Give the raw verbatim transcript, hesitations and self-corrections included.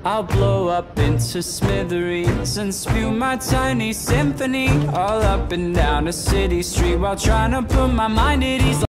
I'll blow up into smithereens and spew my tiny symphony all up and down a city street while trying to put my mind at ease.